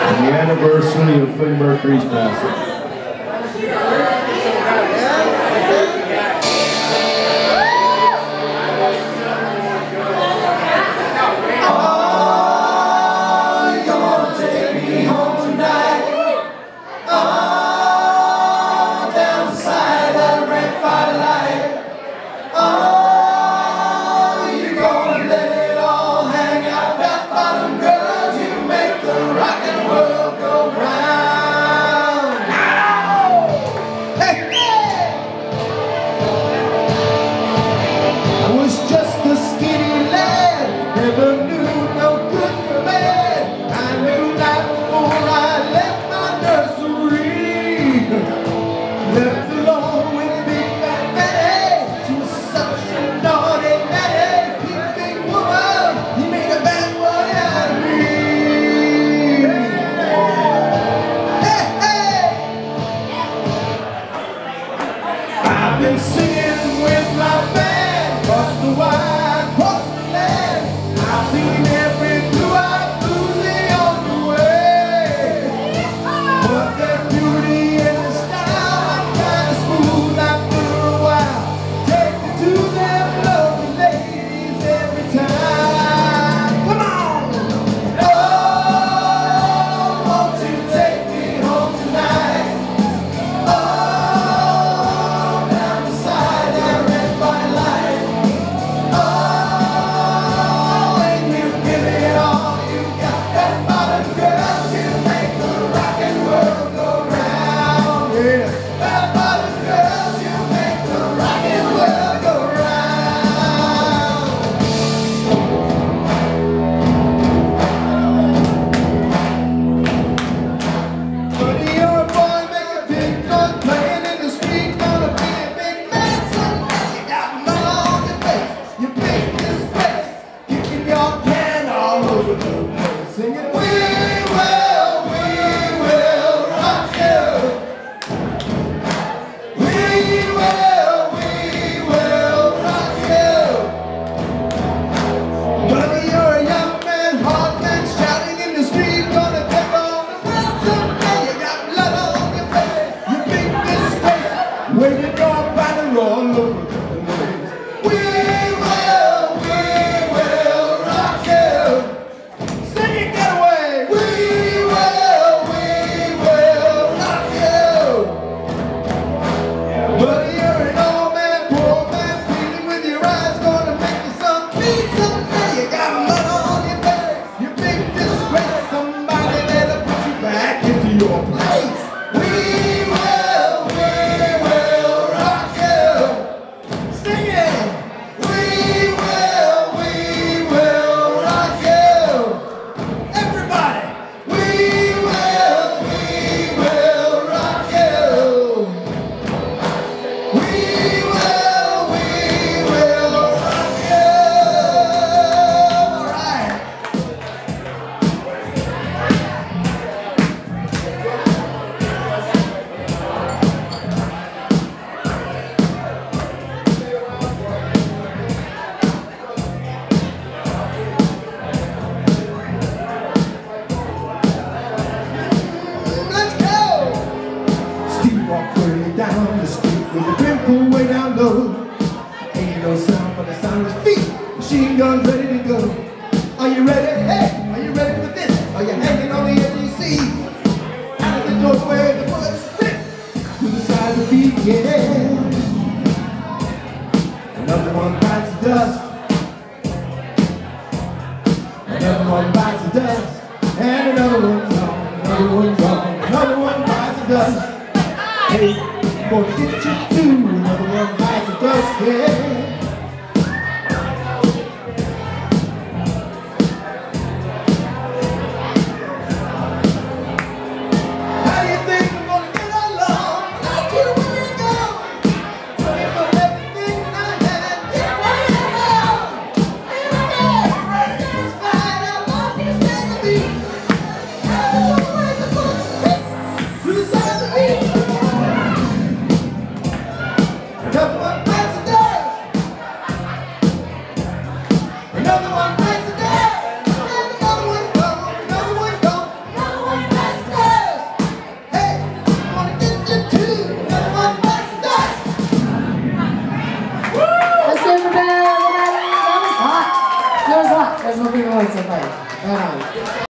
the anniversary of Freddie Mercury's passing. I've been singing with my band across the wide, across the land. I've seen every blue-eyed bluesy on the way. But their beauty and the style kind of smooth after a while. Take me to them lovely ladies every time. Come on! Oh, won't you take me home tonight? Oh, down the street with the pimple way down low. Ain't no sound but the sound of his feet. Machine guns ready to go. Are you ready? Hey, are you ready for this? Are you hanging on the edge of your seat? Out of the doorway, the bullets spit to the side of the beat, yeah. Another one bites the dust. Another one bites the dust. And another one's gone. Another one's gone. Another one bites the dust. Hey, gonna get you too. Another one bites the dust, yeah. Another one bites the dust. Right on.